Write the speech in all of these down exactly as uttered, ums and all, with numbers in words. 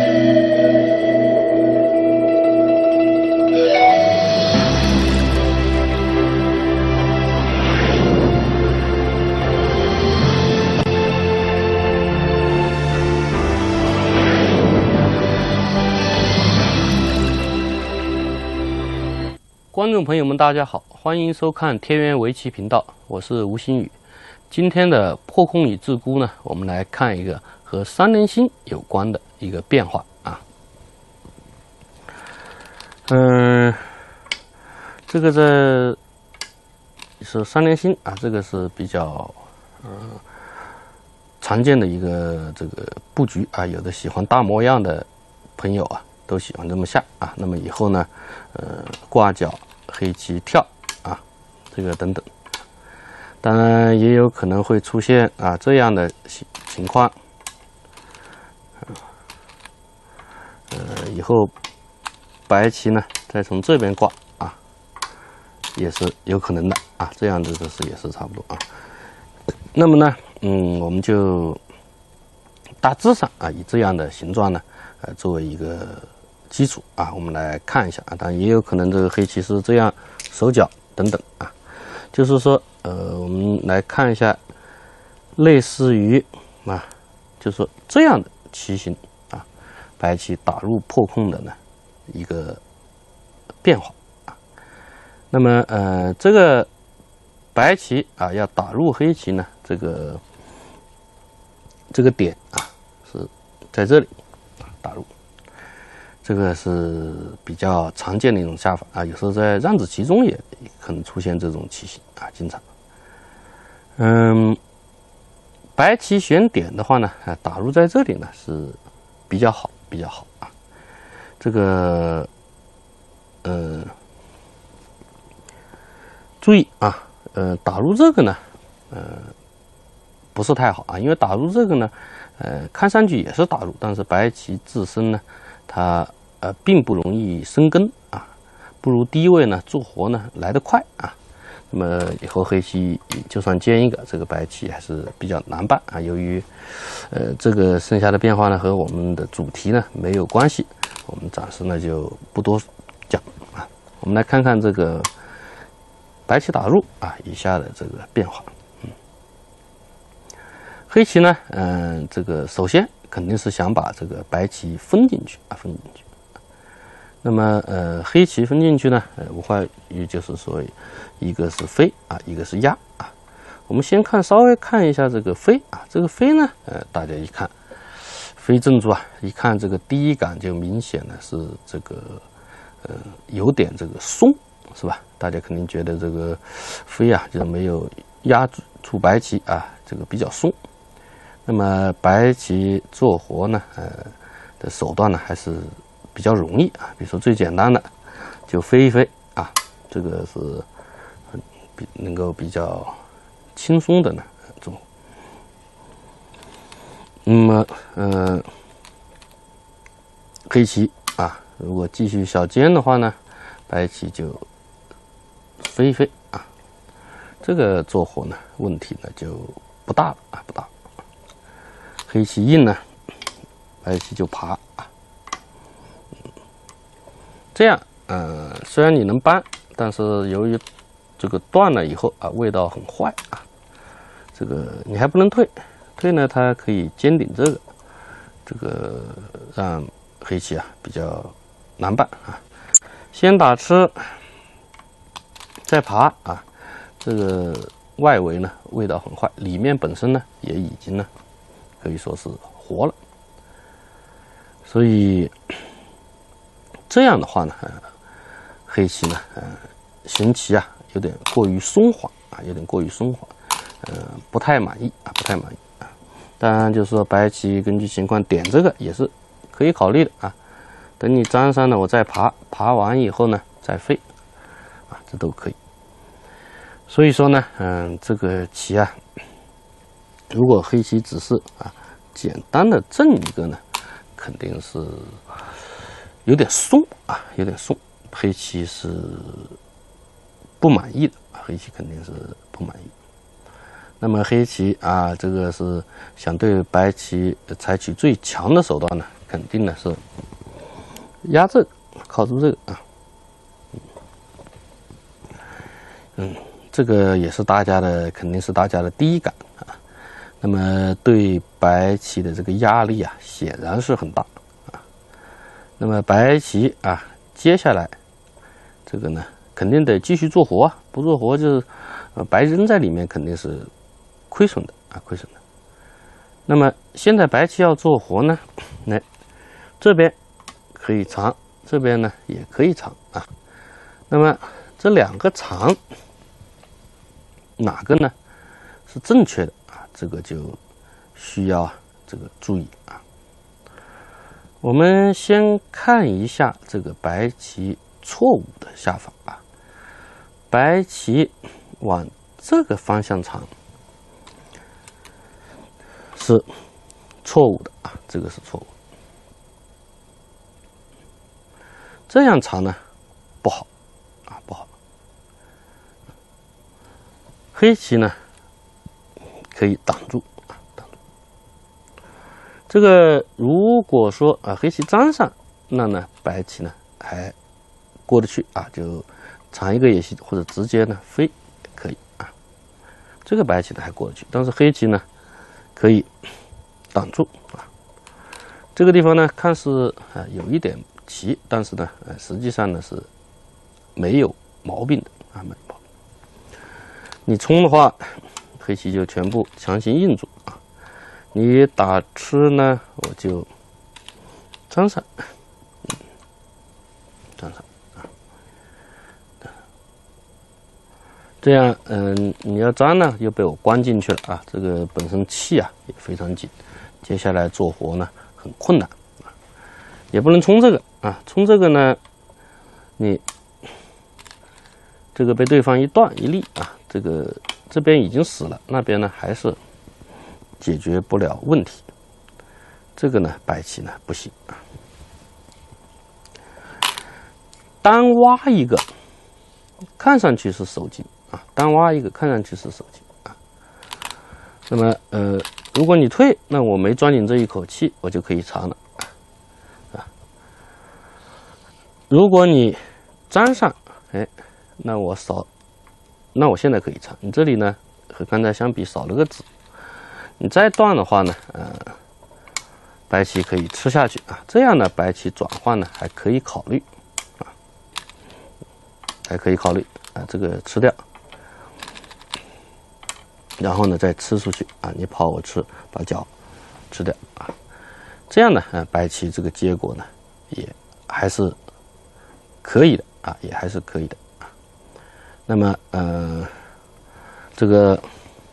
观众朋友们，大家好，欢迎收看天元围棋频道，我是吴新宇。今天的破空与自孤呢，我们来看一个和三连星有关的一个变化啊。嗯，这个在是三连星啊，这个是比较嗯、呃、常见的一个这个布局啊，有的喜欢大模样的朋友啊，都喜欢这么下啊。那么以后呢，呃，挂角。黑棋跳啊，这个等等，当然也有可能会出现啊这样的情况，呃，以后白棋呢再从这边挂啊，也是有可能的啊，这样的这是也是差不多啊。那么呢，嗯，我们就大致上啊以这样的形状呢，呃，作为一个基础啊，我们来看一下啊，当然也有可能这个黑棋是这样手脚等等啊，就是说，呃，我们来看一下，类似于啊，就是说这样的棋形啊，白棋打入破空的呢一个变化啊。那么呃，这个白棋啊要打入黑棋呢，这个这个点啊是在这里啊打入。这个是比较常见的一种下法啊，有时候在让子棋中也可能出现这种棋形啊，经常。嗯，白棋选点的话呢，啊，打入在这里呢是比较好，比较好啊。这个，呃，注意啊，呃，打入这个呢，呃，不是太好啊，因为打入这个呢，呃，看上去也是打入，但是白棋自身呢。它呃并不容易生根啊，不如低位呢做活呢来得快啊。那么以后黑棋就算尖一个，这个白棋还是比较难办啊。由于呃这个剩下的变化呢和我们的主题呢没有关系，我们暂时呢就不多讲啊。我们来看看这个白棋打入啊以下的这个变化。嗯，黑棋呢，嗯、呃，这个首先。肯定是想把这个白棋分进去啊，分进去。那么，呃，黑棋分进去呢，呃，无外于就是说，一个是飞啊，一个是压啊。我们先看，稍微看一下这个飞啊，这个飞呢，呃，大家一看，飞正柱啊，一看这个第一感就明显的是这个，呃，有点这个松，是吧？大家肯定觉得这个飞啊，就没有压住白棋啊，这个比较松。那么白棋做活呢，呃的手段呢还是比较容易啊。比如说最简单的，就飞一飞啊，这个是比能够比较轻松的呢做。那么呃，黑棋啊，如果继续小尖的话呢，白棋就飞一飞啊，这个做活呢问题呢就不大了啊，不大。黑棋硬呢，白棋就爬啊。这样，呃，虽然你能搬，但是由于这个断了以后啊，味道很坏啊。这个你还不能退，退呢，它可以尖顶这个，这个让黑棋啊比较难办啊。先打吃，再爬啊，这个外围呢味道很坏，里面本身呢也已经呢。可以说是活了，所以这样的话呢，呃、黑棋呢，呃，行棋啊有点过于松缓啊，有点过于松缓，呃，不太满意啊，不太满意啊。当然，就是说白棋根据情况点这个也是可以考虑的啊。等你粘上了，我再爬，爬完以后呢再飞，啊，这都可以。所以说呢，嗯、呃，这个棋啊。如果黑棋只是啊简单的正一个呢，肯定是有点松啊，有点松，黑棋是不满意的，黑棋肯定是不满意。那么黑棋啊，这个是想对白棋采取最强的手段呢， 肯定呢是压这个，靠住这个啊。嗯，这个也是大家的，肯定是大家的第一感啊。那么对白棋的这个压力啊，显然是很大啊。那么白棋啊，接下来这个呢，肯定得继续做活啊，不做活就是呃白扔在里面肯定是亏损的啊，亏损的。那么现在白棋要做活呢，来这边可以长，这边呢也可以长啊。那么这两个长，哪个呢是正确的啊？这个就需要这个注意啊。我们先看一下这个白棋错误的下法啊。白棋往这个方向长是错误的啊，这个是错误。这样长呢不好啊，不好。黑棋呢可以挡住啊，挡住。这个如果说啊黑棋粘上，那呢白棋呢还过得去啊，就长一个也行，或者直接呢飞也可以啊。这个白棋呢还过得去，但是黑棋呢可以挡住啊。这个地方呢看似啊有一点棋，但是呢呃实际上呢是没有毛病的啊，没有毛病。你冲的话，黑棋就全部强行硬住啊。你打吃呢，我就粘上，嗯，粘上啊。这样，嗯，你要粘呢，又被我关进去了啊。这个本身气啊也非常紧，接下来做活呢很困难啊，也不能冲这个啊，冲这个呢，你这个被对方一断一立啊。这个这边已经死了，那边呢还是解决不了问题。这个呢，白棋呢不行啊，单挖一个，看上去是手筋啊，单挖一个看上去是手筋啊。那么呃，如果你退，那我没钻进这一口气，我就可以长了啊。如果你粘上，哎，那我少。那我现在可以长，你这里呢和刚才相比少了个子，你再断的话呢，呃，白棋可以吃下去啊，这样呢白棋转换呢还可以考虑啊，还可以考虑啊，这个吃掉，然后呢再吃出去啊，你跑我吃，把角吃掉啊，这样呢，呃，白棋这个结果呢也还是可以的啊，也还是可以的。那么，呃，这个，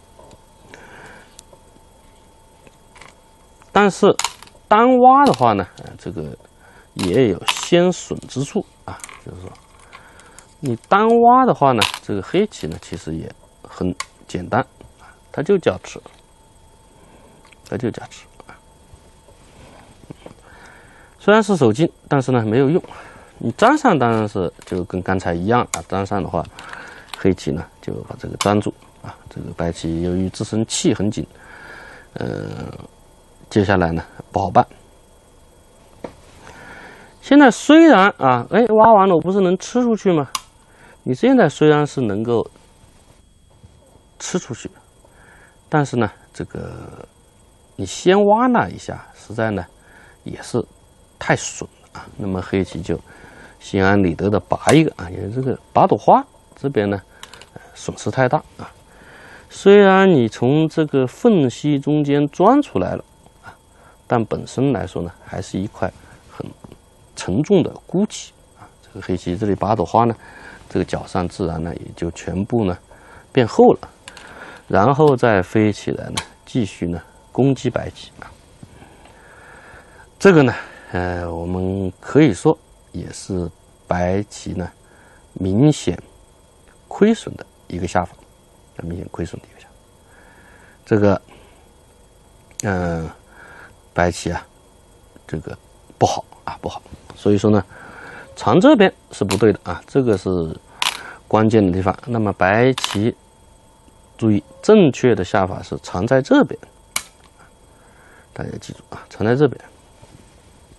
但是单挖的话呢，呃，这个也有先损之处啊，就是说，你单挖的话呢，这个黑棋呢其实也很简单啊，它就叫吃，它就叫吃啊。虽然是手筋，但是呢没有用。你粘上当然是就跟刚才一样啊，粘上的话。黑棋呢就把这个粘住啊，这个白棋由于自身气很紧，呃，接下来呢不好办。现在虽然啊，哎，挖完了我不是能吃出去吗？你现在虽然是能够吃出去，但是呢，这个你先挖那一下，实在呢也是太损了啊。那么黑棋就心安理得的拔一个啊，也这个拔朵花。这边呢，呃，损失太大啊。虽然你从这个缝隙中间钻出来了啊，但本身来说呢，还是一块很沉重的孤棋啊。这个黑棋这里拔朵花呢，这个角上自然呢也就全部呢变厚了，然后再飞起来呢，继续呢攻击白棋啊。这个呢，呃，我们可以说也是白棋呢明显亏损的一个下法，明显亏损的一个下法。这个，嗯、呃，白棋啊，这个不好啊，不好。所以说呢，长这边是不对的啊，这个是关键的地方。那么白棋注意，正确的下法是长在这边，大家记住啊，长在这边。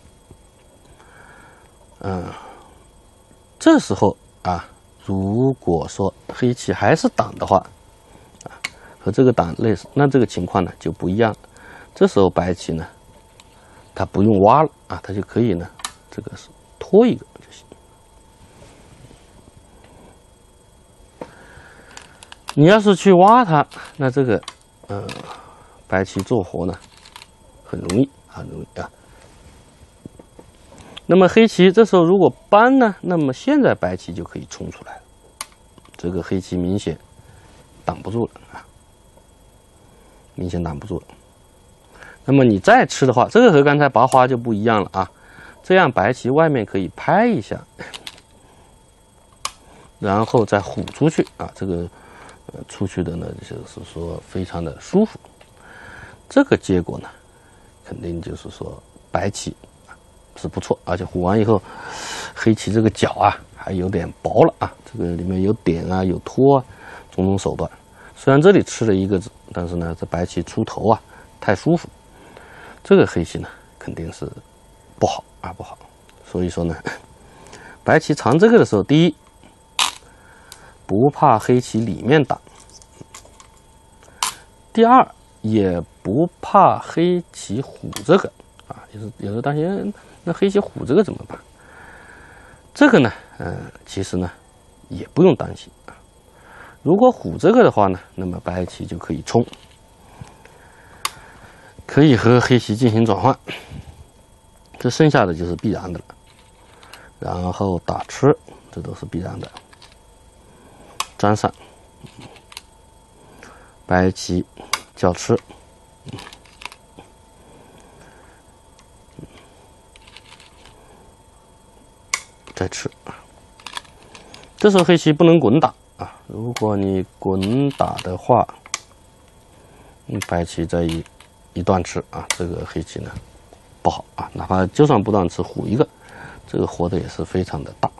嗯，这时候啊，如果说黑棋还是挡的话，啊，和这个挡类似，那这个情况呢就不一样了。这时候白棋呢，它不用挖了啊，它就可以呢，这个是拖一个就行。你要是去挖它，那这个，呃，白棋做活呢，很容易，很容易啊。那么黑棋这时候如果搬呢，那么现在白棋就可以冲出来了。这个黑棋明显挡不住了啊，明显挡不住了。那么你再吃的话，这个和刚才拔花就不一样了啊。这样白棋外面可以拍一下，然后再虎出去啊。这个呃出去的呢，就是说非常的舒服。这个结果呢，肯定就是说白棋是不错，而且虎完以后，黑棋这个角啊还有点薄了啊，这个里面有点啊，有托啊，种种手段。虽然这里吃了一个子，但是呢，这白棋出头啊太舒服，这个黑棋呢肯定是不好啊不好。所以说呢，白棋藏这个的时候，第一不怕黑棋里面挡，第二也不怕黑棋虎这个啊，也是有的担心。那黑棋虎这个怎么办？这个呢，呃，其实呢也不用担心啊。如果虎这个的话呢，那么白棋就可以冲，可以和黑棋进行转换，这剩下的就是必然的了。然后打吃，这都是必然的。粘上，白棋叫吃。再吃，这时候黑棋不能滚打啊！如果你滚打的话，你白棋再一一断吃啊，这个黑棋呢不好啊！哪怕就算不断吃，虎一个，这个活的也是非常的大。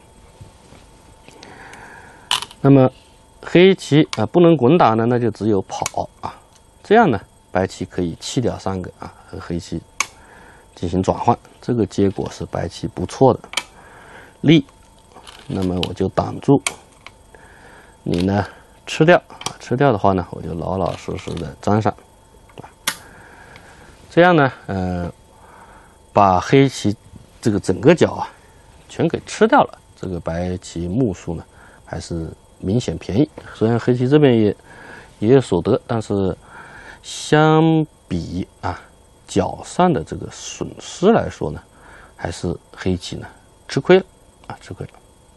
那么黑棋啊不能滚打呢，那就只有跑啊。这样呢，白棋可以弃掉三个啊，和黑棋进行转换，这个结果是白棋不错的。力，那么我就挡住，你呢吃掉啊，吃掉的话呢，我就老老实实的粘上，啊，这样呢，呃，把黑棋这个整个角啊全给吃掉了，这个白棋目数呢还是明显便宜。虽然黑棋这边也也有所得，但是相比啊角上的这个损失来说呢，还是黑棋呢吃亏了。啊，吃亏了。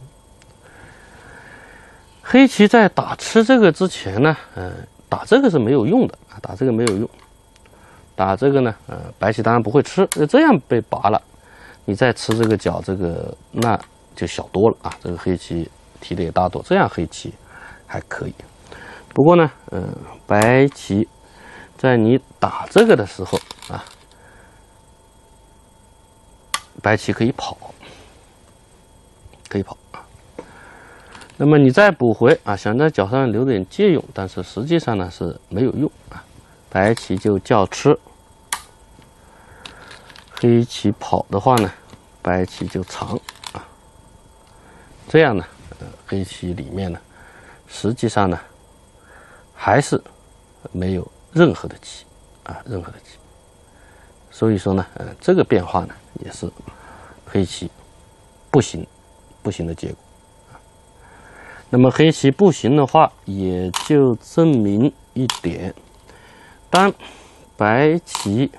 黑棋在打吃这个之前呢，呃，打这个是没有用的啊，打这个没有用。打这个呢，呃，白棋当然不会吃，这样被拔了，你再吃这个角，这个那就小多了啊。这个黑棋提的也大多，这样黑棋还可以。不过呢，嗯、呃，白棋在你打这个的时候啊，白棋可以跑。可以跑啊，那么你再补回啊，想在角上留点借用，但是实际上呢是没有用啊。白棋就叫吃，黑棋跑的话呢，白棋就藏啊。这样呢，呃，黑棋里面呢，实际上呢还是没有任何的棋啊，任何的棋。所以说呢，呃，这个变化呢也是黑棋不行。不行的结果，那么黑棋不行的话，也就证明一点：当白棋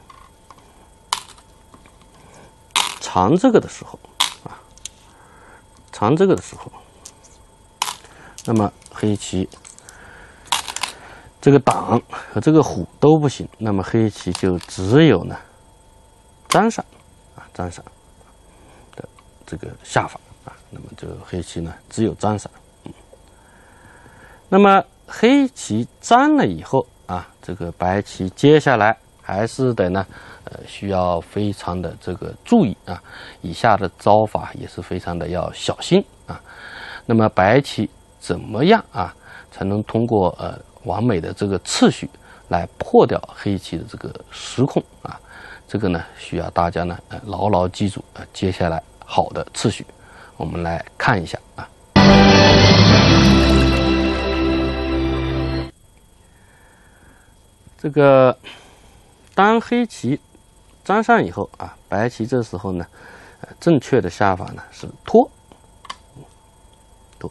藏这个的时候，啊，藏这个的时候，那么黑棋这个挡和这个虎都不行，那么黑棋就只有呢粘上啊，粘上的这个下法。啊，那么这个黑棋呢，只有粘上。嗯，那么黑棋粘了以后啊，这个白棋接下来还是得呢，呃，需要非常的这个注意啊，以下的招法也是非常的要小心啊。那么白棋怎么样啊，才能通过呃完美的这个次序来破掉黑棋的这个失控啊？这个呢，需要大家呢，呃，牢牢记住啊，接下来。 好的次序，我们来看一下啊。这个当黑棋粘上以后啊，白棋这时候呢，呃，正确的下法呢是拖，拖，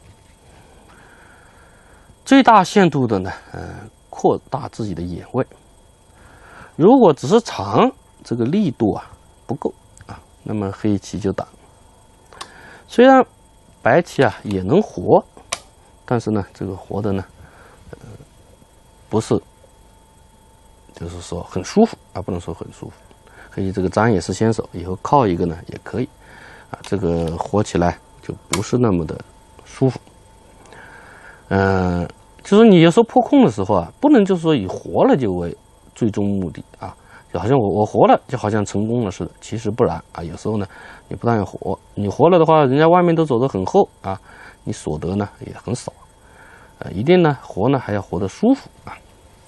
最大限度的呢，呃，扩大自己的眼位。如果只是长，这个力度啊不够啊，那么黑棋就挡。虽然白棋啊也能活，但是呢，这个活的呢，呃，不是。就是说很舒服啊，不能说很舒服。可以这个粘也是先手，以后靠一个呢也可以啊，这个活起来就不是那么的舒服。嗯、呃，就是你有时候破空的时候啊，不能就是说以活了就为最终目的啊，就好像我我活了就好像成功了似的，其实不然啊。有时候呢，你不但要活，你活了的话，人家外面都走得很厚啊，你所得呢也很少。呃，一定呢活呢还要活得舒服啊。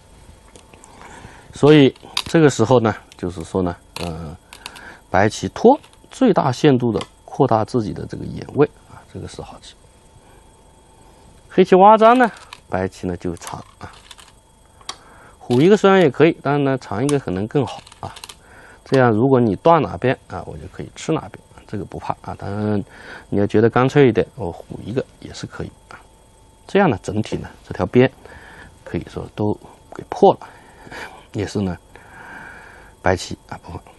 所以这个时候呢，就是说呢，呃，白棋拖，最大限度的扩大自己的这个眼位啊，这个是好棋。黑棋挖粘呢，白棋呢就长啊，虎一个虽然也可以，但是呢长一个可能更好啊。这样如果你断哪边啊，我就可以吃哪边，这个不怕啊。当然你要觉得干脆一点，我虎一个也是可以啊。这样呢，整体呢这条边可以说都给破了。也是呢，白棋啊不放。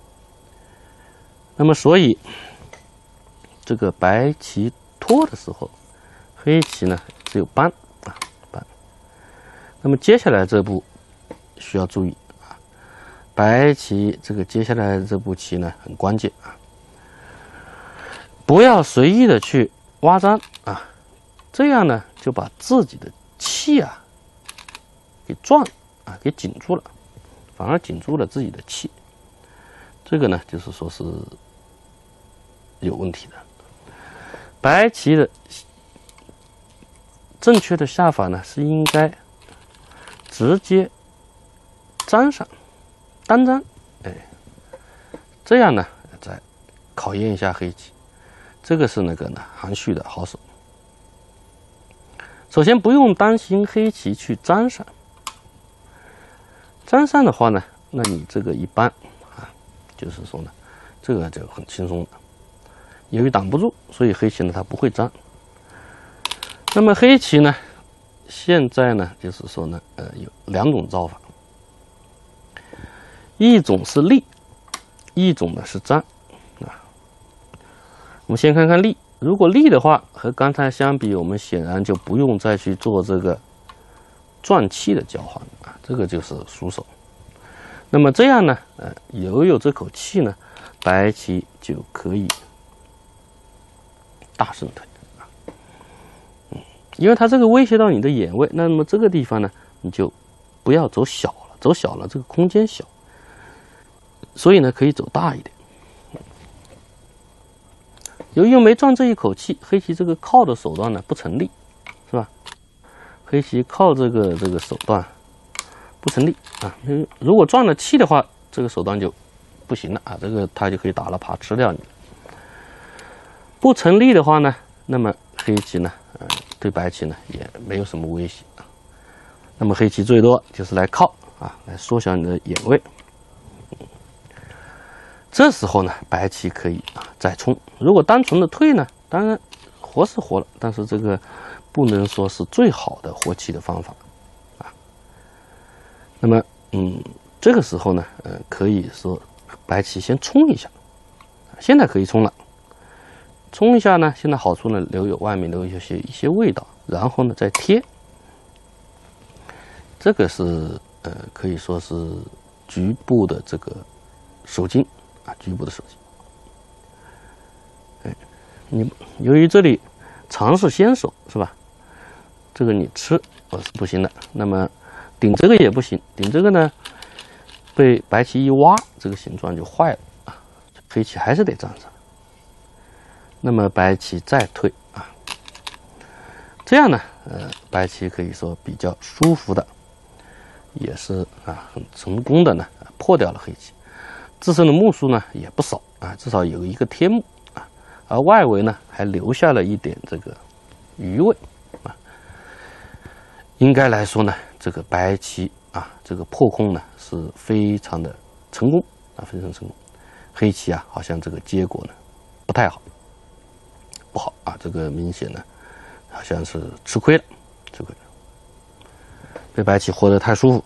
那么所以这个白棋拖的时候，黑棋呢只有扳啊扳。那么接下来这步需要注意啊，白棋这个接下来这步棋呢很关键啊，不要随意的去挖粘啊，这样呢就把自己的气啊给撞啊，给紧住了，反而紧住了自己的气，这个呢，就是说是有问题的。白棋的正确的下法呢，是应该直接粘上，单粘，哎，这样呢，再考验一下黑棋，这个是那个呢含蓄的好手。首先不用担心黑棋去粘上。粘上的话呢，那你这个一般啊，就是说呢，这个就很轻松的。由于挡不住，所以黑棋呢它不会粘。那么黑棋呢，现在呢就是说呢，呃，有两种招法，一种是立，一种呢是粘啊。我们先看看立，如果立的话，和刚才相比，我们显然就不用再去做这个转气的交换啊，这个就是熟手。那么这样呢，呃，有有这口气呢，白棋就可以大胜退啊，嗯，因为它这个威胁到你的眼位，那么这个地方呢，你就不要走小了，走小了这个空间小，所以呢可以走大一点。由于又没转这一口气，黑棋这个靠的手段呢不成立，是吧？黑棋靠这个这个手段不成立啊！如果转了气的话，这个手段就不行了啊！这个他就可以打了爬吃掉你。不成立的话呢，那么黑棋呢，呃，对白棋呢也没有什么威胁啊。那么黑棋最多就是来靠啊，来缩小你的眼位。这时候呢，白棋可以啊再冲。如果单纯的退呢，当然活是活了，但是这个不能说是最好的活棋的方法啊。那么，嗯，这个时候呢，呃，可以说白棋先冲一下，现在可以冲了。冲一下呢，现在好处呢，留有外面留有些一些味道，然后呢再贴。这个是呃可以说是局部的这个手筋啊，局部的手筋。哎，你由于这里长是先手是吧？这个你吃我是不行的。那么顶这个也不行，顶这个呢被白棋一挖，这个形状就坏了啊，黑棋还是得站上。那么白棋再退啊，这样呢，呃，白棋可以说比较舒服的，也是啊很成功的呢，破掉了黑棋，自身的目数呢也不少啊，至少有一个贴目而外围呢还留下了一点这个余味啊。应该来说呢，这个白棋啊，这个破空呢是非常的成功啊，非常成功。黑棋啊，好像这个结果呢不太好，不好啊，这个明显呢好像是吃亏了，吃亏了，被白棋活得太舒服。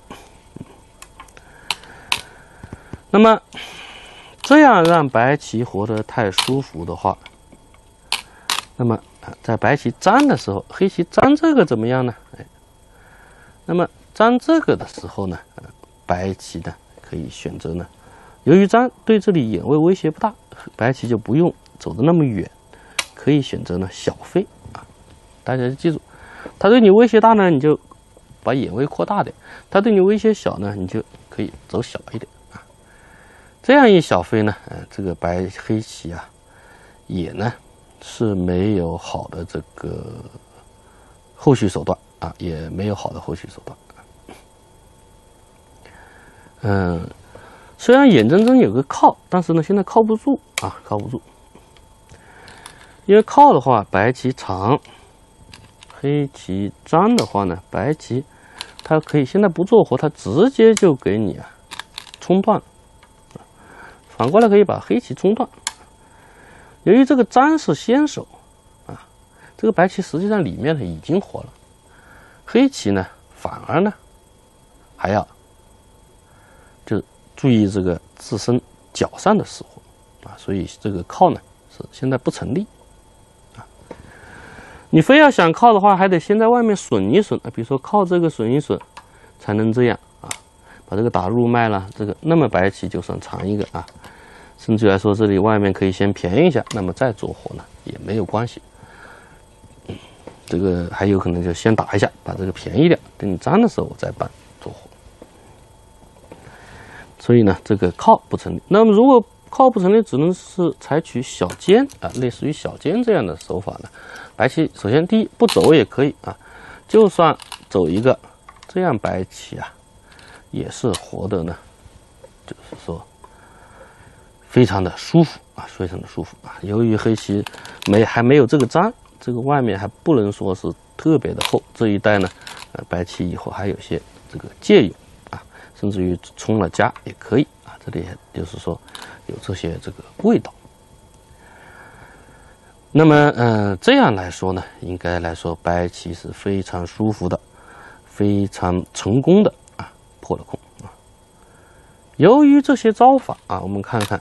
那么这样让白棋活得太舒服的话，那么在白棋粘的时候，黑棋粘这个怎么样呢？哎，那么粘这个的时候呢，白棋呢可以选择呢，由于粘对这里眼位威胁不大，白棋就不用走得那么远，可以选择呢小飞啊。大家记住，它对你威胁大呢，你就把眼位扩大点；它对你威胁小呢，你就可以走小一点啊。这样一小飞呢，呃，这个白黑棋啊，也呢是没有好的这个后续手段啊，也没有好的后续手段。嗯，虽然眼睁睁有个靠，但是呢，现在靠不住啊，靠不住。因为靠的话，白棋长，黑棋粘的话呢，白棋它可以现在不做活，它直接就给你啊冲断。反过来可以把黑棋冲断。由于这个粘是先手啊，这个白棋实际上里面呢已经活了，黑棋呢反而呢还要就注意这个自身角上的死活啊，所以这个靠呢是现在不成立啊。你非要想靠的话，还得先在外面损一损啊，比如说靠这个损一损，才能这样啊，把这个打入脉了，这个那么白棋就算长一个啊。甚至来说，这里外面可以先便宜一下，那么再做活呢也没有关系。这个还有可能就先打一下，把这个便宜掉，等你粘的时候我再办做活。所以呢，这个靠不成立。那么如果靠不成立，只能是采取小尖啊，类似于小尖这样的手法呢。白棋首先第一不走也可以啊，就算走一个，这样白棋啊也是活的呢，就是说。非常的舒服啊，非常的舒服啊。由于黑棋没还没有这个粘，这个外面还不能说是特别的厚，这一带呢，呃，白棋以后还有些这个借用啊，甚至于冲了家也可以啊。这里就是说有这些这个味道。那么，呃，这样来说呢，应该来说白棋是非常舒服的，非常成功的啊，破了空啊。由于这些招法啊，我们看看。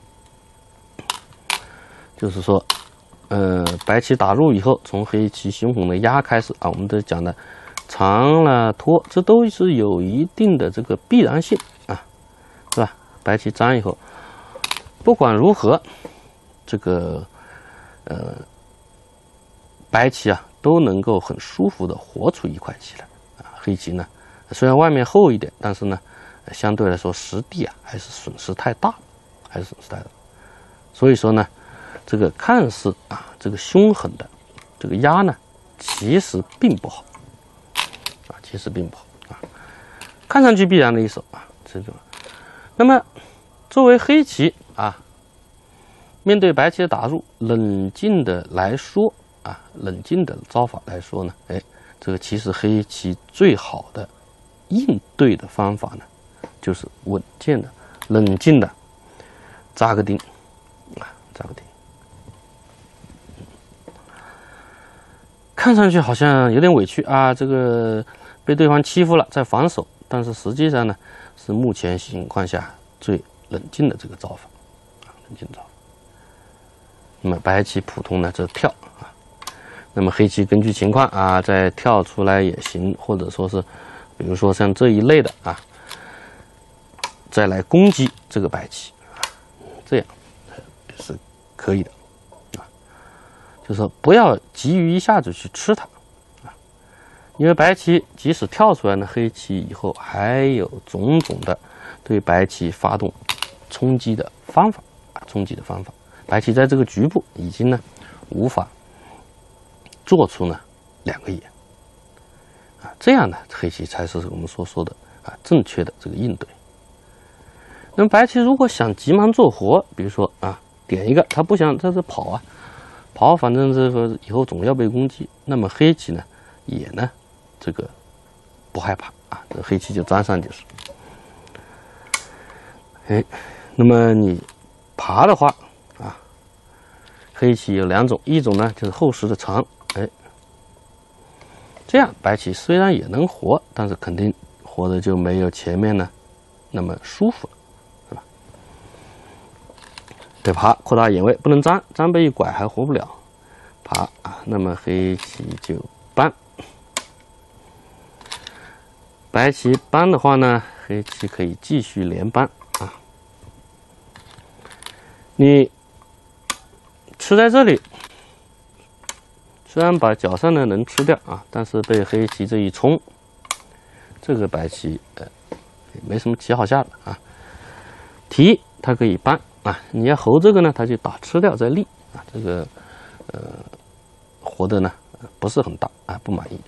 就是说，呃，白棋打入以后，从黑棋凶狠的压开始啊，我们都讲的长了拖，这都是有一定的这个必然性啊，是吧？白棋粘以后，不管如何，这个呃白棋啊都能够很舒服的活出一块棋来啊。黑棋呢，虽然外面厚一点，但是呢，相对来说实地啊还是损失太大，还是损失太大。所以说呢。这个看似啊，这个凶狠的这个压呢，其实并不好啊，其实并不好啊，看上去必然的一手啊，这种。那么作为黑棋啊，面对白棋的打入，冷静的来说啊，冷静的招法来说呢，哎，这个其实黑棋最好的应对的方法呢，就是稳健的、冷静的扎个钉啊，扎个钉。看上去好像有点委屈啊，这个被对方欺负了，在防守，但是实际上呢，是目前情况下最冷静的这个招法啊，冷静招法。那么白棋普通呢，这跳啊，那么黑棋根据情况啊，再跳出来也行，或者说是，比如说像这一类的啊，再来攻击这个白棋啊，这样也是可以的。就是说不要急于一下子去吃它啊，因为白棋即使跳出来呢，黑棋以后还有种种的对白棋发动冲击的方法啊，冲击的方法，白棋在这个局部已经呢无法做出呢两个眼啊，这样呢黑棋才是我们所说的啊正确的这个应对。那么白棋如果想急忙做活，比如说啊点一个，他不想在这跑啊。 跑反正这个以后总要被攻击，那么黑棋呢也呢这个不害怕啊，这黑棋就粘上就是。哎，那么你爬的话啊，黑棋有两种，一种呢就是厚实的长，哎，这样白棋虽然也能活，但是肯定活的就没有前面呢那么舒服了，是吧？得爬，扩大眼位，不能粘，粘被一拐还活不了。爬啊，那么黑棋就搬。白棋搬的话呢，黑棋可以继续连搬啊。你吃在这里，虽然把角上的能吃掉啊，但是被黑棋这一冲，这个白棋呃没什么棋好下了啊。提它可以搬啊，你要侯这个呢，它就打吃掉再立啊，这个呃活的呢不是很大啊，不满意。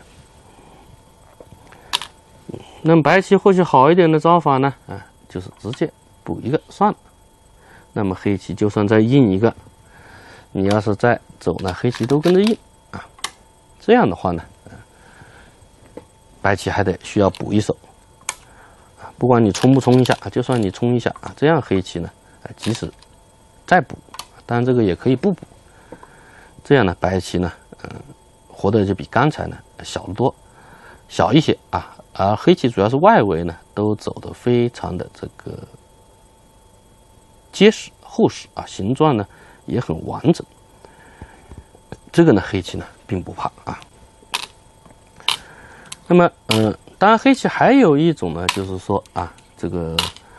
那么白棋或许好一点的招法呢，啊，就是直接补一个算了。那么黑棋就算再印一个，你要是再走呢，黑棋都跟着印啊。这样的话呢，呃、白棋还得需要补一手啊。不管你冲不冲一下啊，就算你冲一下啊，这样黑棋呢，啊，即使再补，当然这个也可以不补。这样呢，白棋呢，嗯、呃，活的就比刚才呢小得多，小一些啊。而黑棋主要是外围呢都走得非常的这个结实厚实啊，形状呢也很完整。这个呢黑棋呢并不怕啊。那么嗯、呃，当然黑棋还有一种呢，就是说啊，这个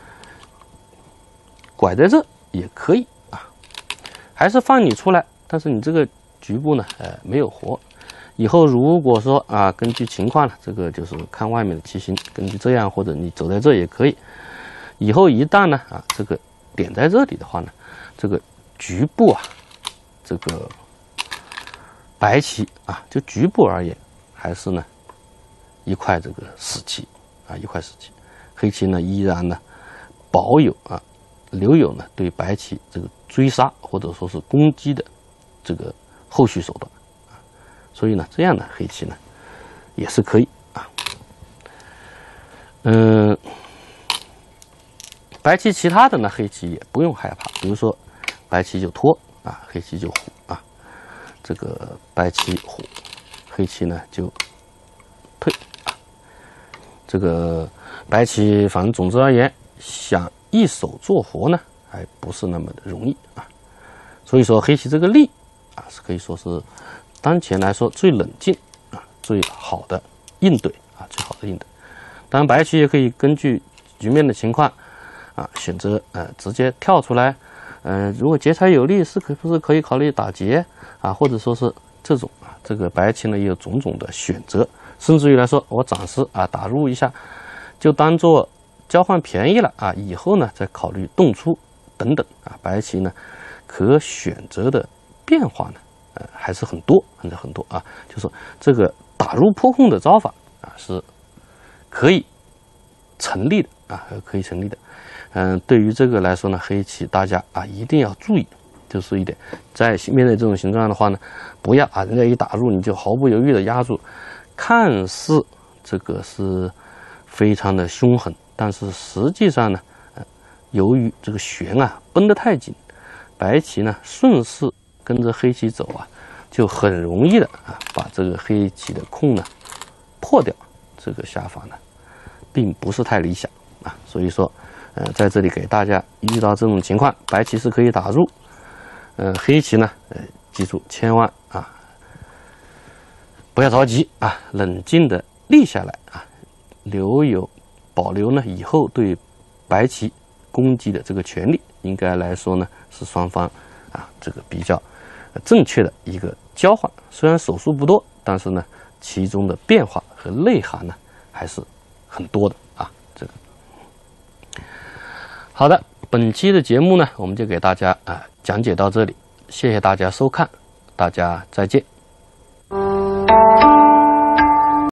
拐在这也可以啊，还是放你出来，但是你这个局部呢呃没有活。以后如果说啊，根据情况呢，这个就是看外面的棋形，根据这样或者你走在这也可以。以后一旦呢啊，这个点在这里的话呢，这个局部啊，这个白棋啊，就局部而言，还是呢一块这个死棋啊，一块死棋。黑棋呢依然呢保有啊留有呢对白棋这个追杀或者说是攻击的这个后续手段。所以呢，这样的黑棋呢，也是可以啊。嗯，白棋其他的呢，黑棋也不用害怕。比如说，白棋就拖啊，黑棋就虎啊。这个白棋虎，黑棋呢就退啊。这个白棋反正总之而言，想一手做活呢，还不是那么的容易啊。所以说，黑棋这个力啊，是可以说是当前来说最冷静啊，最好的应对啊，最好的应对。当然，白棋也可以根据局面的情况啊，选择呃直接跳出来，呃，如果劫财有利，是可不是可以考虑打劫啊，或者说是这种啊，这个白棋呢也有种种的选择，甚至于来说，我暂时啊打入一下，就当做交换便宜了啊，以后呢再考虑动出等等啊，白棋呢可选择的变化呢。呃，还是很多，很多很多啊！就说这个打入破空的招法啊，是可以成立的啊，可以成立的。嗯、呃，对于这个来说呢，黑棋大家啊一定要注意，就是一点，在面对这种形状的话呢，不要啊，人家一打入你就毫不犹豫的压住，看似这个是非常的凶狠，但是实际上呢，呃，由于这个旋啊绷得太紧，白棋呢顺势跟着黑棋走啊，就很容易的啊，把这个黑棋的空呢破掉。这个下法呢，并不是太理想啊。所以说，呃，在这里给大家遇到这种情况，白棋是可以打入，呃，黑棋呢，呃，记住千万啊，不要着急啊，冷静的立下来啊，留有保留呢以后对白棋攻击的这个权利，应该来说呢是双方啊这个比较正确的一个交换，虽然手数不多，但是呢，其中的变化和内涵呢还是很多的啊。这个好的，本期的节目呢，我们就给大家啊讲解到这里，谢谢大家收看，大家再见。